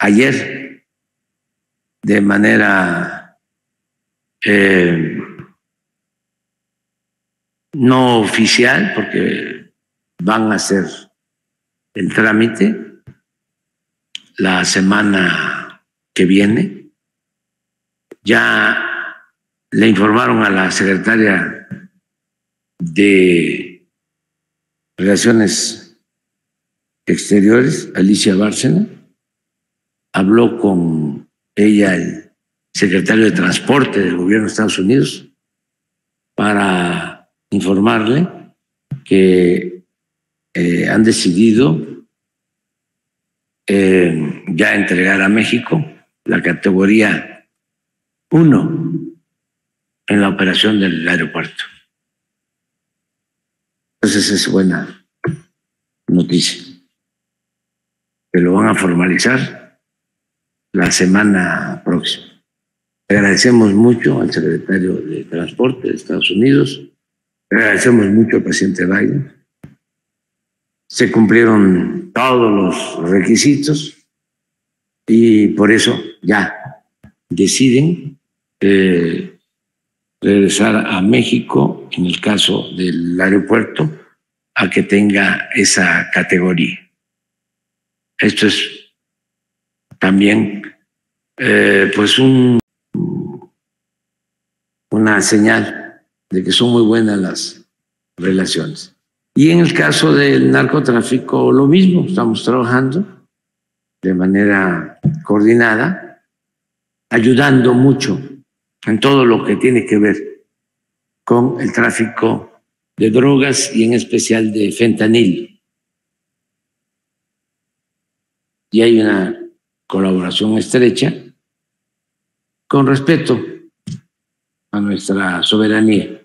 ayer de manera no oficial, porque van a hacer el trámite la semana que viene. Ya le informaron a la secretaria de Relaciones Exteriores, Alicia Bárcena. Habló con ella el secretario de Transporte del gobierno de Estados Unidos para informarle que han decidido ya entregar a México la categoría 1 en la operación del aeropuerto. Entonces es buena noticia, que lo van a formalizar la semana próxima. Agradecemos mucho al secretario de Transporte de Estados Unidos, agradecemos mucho al presidente Biden. Se cumplieron todos los requisitos y por eso ya deciden regresar a México, en el caso del aeropuerto, a que tenga esa categoría. Esto es también pues una señal de que son muy buenas las relaciones. Y en el caso del narcotráfico, lo mismo, estamos trabajando de manera coordinada, ayudando mucho en todo lo que tiene que ver con el tráfico de drogas y en especial de fentanil. Y hay una colaboración estrecha con respeto a nuestra soberanía.